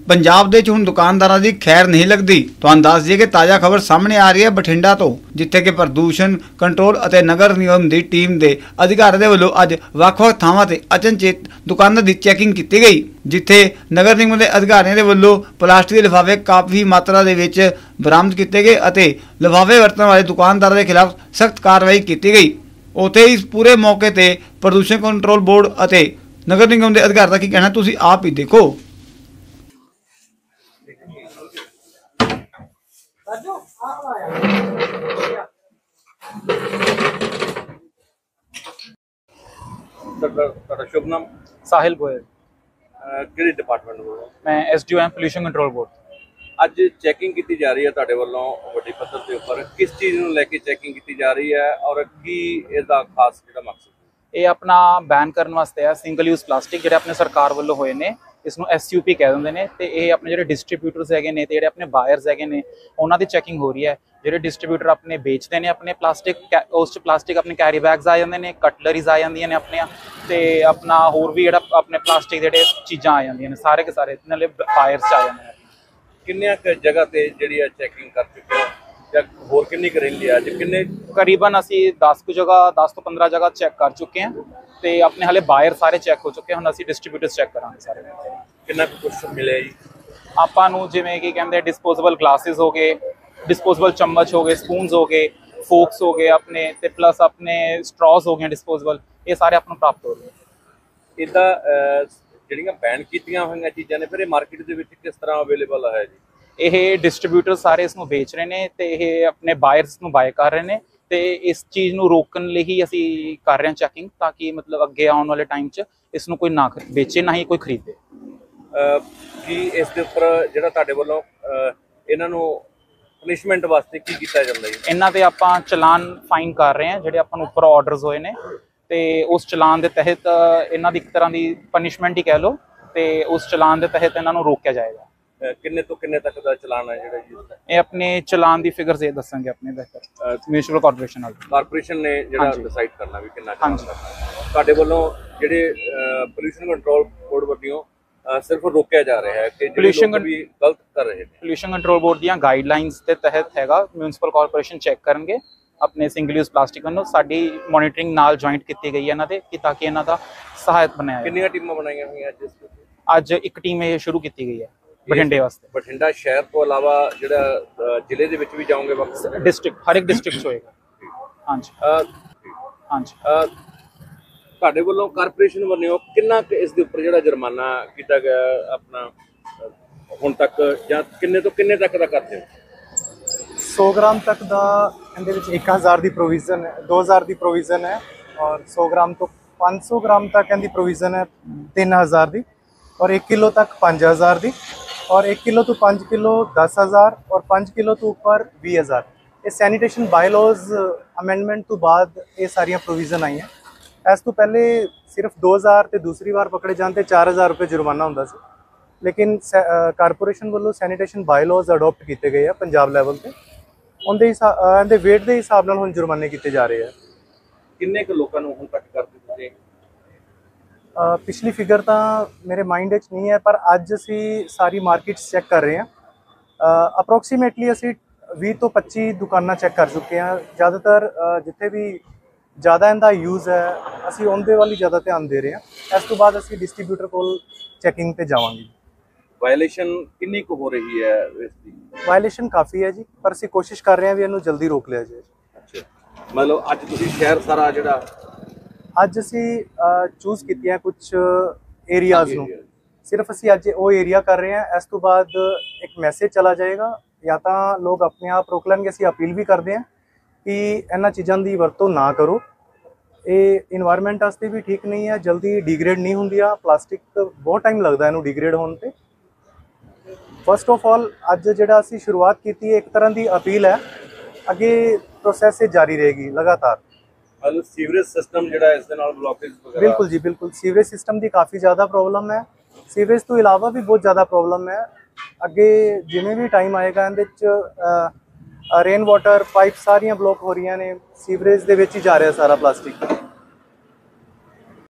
पंजाब ਦੇ ਹੁਣ ਦੁਕਾਨਦਾਰਾਂ ਦੀ ਖੈਰ ਨਹੀਂ ਲੱਗਦੀ। ਤੁਹਾਨੂੰ ਦੱਸ ਦਈਏ ਕਿ ਤਾਜ਼ਾ ਖਬਰ ਸਾਹਮਣੇ ਆ ਰਹੀ ਹੈ ਬਠਿੰਡਾ ਤੋਂ, ਜਿੱਥੇ ਕਿ ਪ੍ਰਦੂਸ਼ਣ ਕੰਟਰੋਲ ਅਤੇ ਨਗਰ ਨਿਗਮ ਦੀ ਟੀਮ ਦੇ ਅਧਿਕਾਰੀਆਂ ਦੇ ਵੱਲੋਂ ਅੱਜ ਵੱਖ-ਵੱਖ ਥਾਵਾਂ ਤੇ ਅਚਨਚੇਤ ਦੁਕਾਨਾਂ ਦੀ ਚੈਕਿੰਗ ਕੀਤੀ ਗਈ, ਜਿੱਥੇ ਨਗਰ ਨਿਗਮ ਦੇ ਅਧਿਕਾਰੀਆਂ ਦੇ ਵੱਲੋਂ ਪਲਾਸਟਿਕ ਦੇ ਲਿਫਾਫੇ ਕਾਫੀ ਮਾਤਰਾ ਦੇ ਵਿੱਚ ਬਰਾਮਦ ਕੀਤੇ ਗਏ ਅਤੇ ਲਿਫਾਫੇ ਵਰਤਣ ਵਾਲੇ ਦੁਕਾਨਦਾਰਾਂ ਦੇ ਖਿਲਾਫ ਸਖਤ ਕਾਰਵਾਈ ਕੀਤੀ ਗਈ। ਉੱਥੇ ਇਸ ਪੂਰੇ ਮੌਕੇ ਤੇ ਪ੍ਰਦੂਸ਼ਣ ਕੰਟਰੋਲ ਬੋਰਡ ਅਤੇ ਨਗਰ ਨਿਗਮ ਦੇ ਅਧਿਕਾਰੀ ਦਾ ਕੀ ਕਹਿਣਾ ਤੁਸੀਂ ਆਪ ਹੀ ਦੇਖੋ। शुभ नाम साहिल गोयल। किहड़े डिपार्टमेंट ਵੱਲੋਂ? मैं SDO M pollution control board. ਅੱਜ ਚੈਕਿੰਗ ਕੀਤੀ ਜਾ ਰਹੀ ਹੈ ਤੁਹਾਡੇ ਵੱਲੋਂ ਵੱਡੀ ਪੱਧਰ ਦੇ ਉੱਪਰ, ਕਿਸ ਚੀਜ਼ ਨੂੰ ਲੈ ਕੇ ਚੈਕਿੰਗ ਕੀਤੀ ਜਾ ਰਹੀ ਹੈ ਔਰ ਕੀ ਇਹਦਾ ਖਾਸ ਜਿਹੜਾ ਮਕਸਦ? ਇਹ ਆਪਣਾ ਬੈਨ ਕਰਨ ਵਾਸਤੇ ਹੈ ਸਿੰਗਲ ਯੂਜ਼ ਪਲਾਸਟਿਕ ਜਿਹੜੇ ਆਪਣੇ ਸਰਕਾਰ ਵੱਲੋਂ ਹੋਏ ਨੇ, ਇਸ ਨੂੰ SUP ਕਹਿ ਦਿੰਦੇ ਨੇ। ਤੇ ਇਹ ਆਪਣੇ ਜਿਹੜੇ ਡਿਸਟ੍ਰੀਬਿਊਟਰਸ ਹੈਗੇ ਨੇ ਤੇ ਜਿਹੜੇ ਆਪਣੇ ਬਾਇਰਸ ਹੈਗੇ ਨੇ ਉਹਨਾਂ ਦੀ ਚੈਕਿੰਗ ਹੋ ਰਹੀ ਹੈ। ਜਿਹੜੇ ਡਿਸਟ੍ਰੀਬਿਊਟਰ ਆਪਣੇ ਵੇਚਦੇ ਨੇ ਆਪਣੇ ਪਲਾਸਟਿਕ, ਉਸ 'ਚ ਪਲਾਸਟਿਕ ਆਪਣੇ ਕੈਰੀ ਬੈਗਸ ਆ ਜਾਂਦੇ ਨੇ, ਕਟਲਰੀਜ਼ ਆ ਜਾਂਦੀਆਂ ਨੇ ਆਪਣੀਆਂ, ਤੇ ਆਪਣਾ ਹੋਰ ਵੀ ਜਿਹੜਾ ਆਪਣੇ ਪਲਾਸਟਿਕ ਦੇ ਜਿਹੜੇ ਚੀਜ਼ਾਂ ਆ ਜਾਂਦੀਆਂ ਨੇ ਸਾਰੇ ਕੇ ਸਾਰੇ ਨਾਲੇ ਬਾਇਰਸ 'ਚ ਆ ਜਾਂਦੇ ਨੇ। ਕਿੰਨੀਆਂ ਕੁ ਜਗ੍ਹਾ ਤੇ ਜਿਹੜੀ ਆ ਚੈਕਿੰਗ ਕਰ ਚੁੱਕੇ ਹੋ ਜਾਂ ਹੋਰ ਕਿੰਨੀ ਕਰ ਰਹੀ ਹੈ ਅੱਜ? ਕਿੰਨੇ ਕਰੀਬਨ ਅਸੀਂ 10 ਕੁ ਜਗ੍ਹਾ 10 ਤੋਂ 15 ਜਗ੍ਹਾ ਚੈੱਕ ਕਰ ਚੁੱਕੇ ਹਾਂ ਤੇ ਆਪਣੇ ਹਾਲੇ ਬਾਇਰ ਸਾਰੇ ਚੈੱਕ ਹੋ ਚੁੱਕੇ। ਹੁਣ ਅਸੀਂ ਡਿਸਟ੍ਰੀਬਿਊਟਰਸ ਚੈੱਕ ਕਰਾਂਗੇ ਸਾਰੇ। ਕਿੰਨਾ ਕੁ ਕੁਛ ਮਿਲਿਆ ਜੀ ਆਪਾਂ ਨੂੰ? ਜਿਵੇਂ ਕਿ ਕਹਿੰਦੇ ਡਿਸਪੋਜ਼ੇਬਲ ਗਲਾਸਿਸ ਹੋ ਗਏ, ਡਿਸਪੋਜ਼ੇਬਲ ਚਮਚ ਹੋ ਗਏ, ਸਪੂਨਸ ਹੋ ਗਏ, ਫੋਕਸ ਹੋ ਗਏ ਆਪਣੇ, ਤੇ ਪਲੱਸ ਆਪਣੇ ਸਟ੍ਰॉज ਹੋ ਗਏ ਡਿਸਪੋਜ਼ੇਬਲ, ਇਹ ਸਾਰੇ ਆਪਾਂ ਨੂੰ ਪ੍ਰਾਪਤ ਹੋ ਰਹੇ। ਇਹਦਾ ਜਿਹੜੀਆਂ ਬੈਨ ਕੀਤੀਆਂ ਹੋਈਆਂ ਚੀਜ਼ਾਂ ਨੇ ਫਿਰ ਇਹ ਮਾਰਕੀਟ ਦੇ ਵਿੱਚ ਕਿਸ ਤਰ੍ਹਾਂ ਅਵੇਲੇਬਲ ਹੈ ਜੀ? ਇਹ ਡਿਸਟ੍ਰੀਬਿਊਟਰ ਸਾਰੇ ਇਸ ਨੂੰ ਵੇਚ ਰਹੇ ਨੇ ਤੇ ਇਹ ਆਪਣੇ ਬਾਇਰਸ ਨੂੰ ਬਾਏ ਕਰ ਰਹੇ ਨੇ, ਤੇ ਇਸ ਚੀਜ਼ ਨੂੰ ਰੋਕਣ ਲਈ ਹੀ ਅਸੀਂ ਕਰ ਰਹੇ ਹਾਂ ਚੈਕਿੰਗ, ਤਾਂ ਕਿ ਮਤਲਬ ਅੱਗੇ ਆਉਣ ਵਾਲੇ ਟਾਈਮ 'ਚ ਇਸ ਨੂੰ ਕੋਈ ਨਾ ਵੇਚੇ ਨਾ ਹੀ ਕੋਈ ਖਰੀਦੇ। ਕੀ ਇਸ ਦੇ ਉੱਪਰ ਜਿਹੜਾ ਤੁਹਾਡੇ ਵੱਲੋਂ ਇਹਨਾਂ ਨੂੰ ਪਨਿਸ਼ਮੈਂਟ ਵਾਸਤੇ ਕੀ ਕੀਤਾ ਜਾਂਦਾ ਜੀ? ਇਹਨਾਂ ਤੇ ਆਪਾਂ ਚਲਾਨ ਫਾਈਨ ਕਰ ਰਹੇ ਹਾਂ ਜਿਹੜੇ ਆਪਾਂ ਨੂੰ ਉੱਪਰ ਆਰਡਰਸ ਹੋਏ ਨੇ, ਤੇ ਉਸ ਚਲਾਨ ਦੇ ਤਹਿਤ ਇਹਨਾਂ ਦੀ ਇੱਕ ਤਰ੍ਹਾਂ ਦੀ ਪਨਿਸ਼ਮੈਂਟ ਹੀ ਕਹਿ ਲਓ, ਤੇ ਉਸ ਚਲਾਨ ਦੇ ਤਹਿਤ ਇਹਨਾਂ ਨੂੰ ਰੋਕਿਆ ਜਾਏਗਾ। ਕਿੰਨੇ ਤੋਂ ਕਿੰਨੇ ਤੱਕ ਦਾ ਚਲਾਨ ਹੈ ਜਿਹੜਾ ਜੀ? ਇਹ ਆਪਣੇ ਚਲਾਨ ਦੀ ਫਿਗਰਸ ਇਹ ਦੱਸਾਂਗੇ ਆਪਣੇ ਬਿਹਤਰ ਮਿਊਨਿਸਪਲ ਕਾਰਪੋਰੇਸ਼ਨ ਨਾਲ। ਕਾਰਪੋਰੇਸ਼ਨ ਨੇ ਜਿਹੜਾ ਡਿਸਾਈਡ ਕਰਨਾ ਵੀ ਕਿੰਨਾ ਤੁਹਾਡੇ ਵੱਲੋਂ ਜਿਹੜੇ ਪੋਲਿਊਸ਼ਨ ਕੰਟਰੋਲ ਬੋਰਡ ਵੱਲੋਂ ਸਿਰਫ ਰੋਕਿਆ ਜਾ ਰਿਹਾ ਹੈ ਕਿ ਜਿਹੜੇ ਲੋਕ ਵੀ ਗਲਤ ਕਰ ਰਹੇ ਨੇ? ਪੋਲਿਊਸ਼ਨ ਕੰਟਰੋਲ ਬੋਰਡ ਦੀਆਂ ਗਾਈਡਲਾਈਨਸ ਦੇ ਤਹਿਤ ਹੈਗਾ, ਮਿਊਨਿਸਪਲ ਕਾਰਪੋਰੇਸ਼ਨ ਚੈੱਕ ਕਰਨਗੇ ਆਪਣੇ ਸਿੰਗਲ ਯੂਜ਼ ਪਲਾਸਟਿਕ ਨੂੰ। ਸਾਡੀ ਮੋਨੀਟਰਿੰਗ ਨਾਲ ਜੁਆਇੰਟ ਕੀਤੀ ਗਈ ਹੈ ਇਹਨਾਂ ਦੇ, ਕਿ ਤਾਂ ਕਿ ਇਹਨਾਂ ਦਾ ਸਹਾਇਕ ਬਣਿਆ। ਕਿੰਨੀਆਂ ਟੀਮਾਂ ਬਣਾਈਆਂ ਹੋਈਆਂ ਅੱਜ ਇੱਕ ਟੀਮ ਇਹ ਸ਼ੁਰੂ ਕੀਤੀ ਗਈ ਹੈ ਬਠਿੰਡੇ ਵਾਸਤੇ। ਬਠਿੰਡਾ ਸ਼ਹਿਰ ਤੋਂ ਇਲਾਵਾ ਜਿਹੜਾ ਜ਼ਿਲ੍ਹੇ ਦੇ ਵਿੱਚ ਵੀ ਜਾਓਗੇ? ਡਿਸਟ੍ਰਿਕਟ, ਹਰ ਇੱਕ ਡਿਸਟ੍ਰਿਕਟ 'ਚ ਹੋਏਗਾ। ਹਾਂਜੀ ਹਾਂਜੀ। ਤੁਹਾਡੇ ਵੱਲੋਂ ਕਾਰਪੋਰੇਸ਼ਨ ਵੱਲੋਂ ਕਿੰਨਾ ਇਸ ਦੇ ਉੱਪਰ ਜਿਹੜਾ ਜੁਰਮਾਨਾ ਕੀਤਾ ਗਿਆ ਆਪਣਾ ਹੁਣ ਤੱਕ, ਜਾਂ ਕਿੰਨੇ ਤੋਂ ਕਿੰਨੇ ਤੱਕ ਦਾ ਕਰਦੇ ਹੋ? 100 ਗ੍ਰਾਮ ਤੱਕ ਦਾ ਇਹਦੇ ਵਿੱਚ 1000 ਦੀ ਪ੍ਰੋਵੀਜ਼ਨ ਹੈ, 2000 ਦੀ ਪ੍ਰੋਵੀਜ਼ਨ ਹੈ, ਔਰ 100 ਗ੍ਰਾਮ ਤੋਂ 500 ਗ੍ਰਾਮ ਤੱਕ ਇਹਦੀ ਪ੍ਰੋਵੀਜ਼ਨ ਹੈ 3000 ਦੀ, ਔਰ 1 ਕਿਲੋ ਤੱਕ 5000 ਦੀ, और 1 किलो तो 5 किलो 10,000 और 5 किलो तो ऊपर 20,000। ये सैनीटेशन बायलॉज अमेंडमेंट तो बाद ये सारिया प्रोविजन आई हैं। इस तो पहले सिर्फ 2,000 तो दूसरी बार पकड़े जाते 4,000 रुपये जुर्माना होंदा सी, लेकिन कारपोरेशन वालों सैनीटेशन बायलॉज अडोप्ट किए गए हैं पंजाब लैवल पर, उनके वेट के हिसाब नाल हुण जुर्माने किए जा रहे हैं। किन्ने क लोकां नूं हुण तक कर दित्ते? पिछली फिगर तो मेरे माइंड नहीं है, पर अज असी सारी मार्केट चैक कर रहे हैं। अप्रोक्सीमेटली असी 20 तो 25 दुकाना चैक कर चुके हैं। ज़्यादातर जिथे भी ज़्यादा इनका यूज़ है असी उनके वाली ज़्यादा ध्यान दे रहे हैं। इस तो बाद असी डिस्ट्रीब्यूटर को चैकिंग पर जावांगे। वायलेशन कितनी को हो रही है? वायलेशन काफ़ी है जी, पर असी कोशिश कर रहे हैं भी इन्हू जल्दी रोक लिया जाए। अच्छा, मतलब अज तुसीं शहर सारा जिहड़ा ਅੱਜ ਅਸੀਂ ਚੂਜ਼ ਕੀਤੀਆਂ ਕੁਝ ਏਰੀਆਜ਼ ਨੂੰ, ਸਿਰਫ ਅਸੀਂ ਅੱਜ ਉਹ ਏਰੀਆ ਕਰ ਰਹੇ ਹਾਂ। ਇਸ ਤੋਂ ਬਾਅਦ ਇੱਕ ਮੈਸੇਜ ਚਲਾ ਜਾਏਗਾ, ਜਾਂ ਤਾਂ ਲੋਕ ਆਪਣੇ ਆਪ ਰੋਕ ਲੈਣਗੇ। ਅਸੀਂ ਅਪੀਲ ਵੀ ਕਰਦੇ ਹਾਂ ਕਿ ਇਹਨਾਂ ਚੀਜ਼ਾਂ ਦੀ ਵਰਤੋਂ ਨਾ ਕਰੋ, ਇਹ ਇਨਵਾਇਰਨਮੈਂਟ ਵਾਸਤੇ ਵੀ ਠੀਕ ਨਹੀਂ ਹੈ, ਜਲਦੀ ਡੀਗ੍ਰੇਡ ਨਹੀਂ ਹੁੰਦੀਆਂ। ਪਲਾਸਟਿਕ ਬਹੁਤ ਟਾਈਮ ਲੱਗਦਾ ਇਹਨੂੰ ਡੀਗ੍ਰੇਡ ਹੋਣ 'ਤੇ। ਫਸਟ ਆਫ ਆਲ ਅੱਜ ਜਿਹੜਾ ਅਸੀਂ ਸ਼ੁਰੂਆਤ ਕੀਤੀ ਹੈ, ਇੱਕ ਤਰ੍ਹਾਂ ਦੀ ਅਪੀਲ ਹੈ, ਅੱਗੇ ਪ੍ਰੋਸੈਸ ਇਹ ਜਾਰੀ ਰਹੇਗੀ ਲਗਾਤਾਰ। सीवरेज सिस्टम जिहड़ा इस दे नाल ब्लॉकेज वगैरह? बिल्कुल जी बिल्कुल, सीवरेज सिस्टम की काफ़ी ज़्यादा प्रॉब्लम है। सीवरेज तो इलावा भी बहुत ज़्यादा प्रॉब्लम है। अगे जिमें भी टाइम आएगा रेन वाटर पाइप सारियां ब्लॉक हो रही ने, सीवरेज दे विच ही जा रहा सारा प्लास्टिक।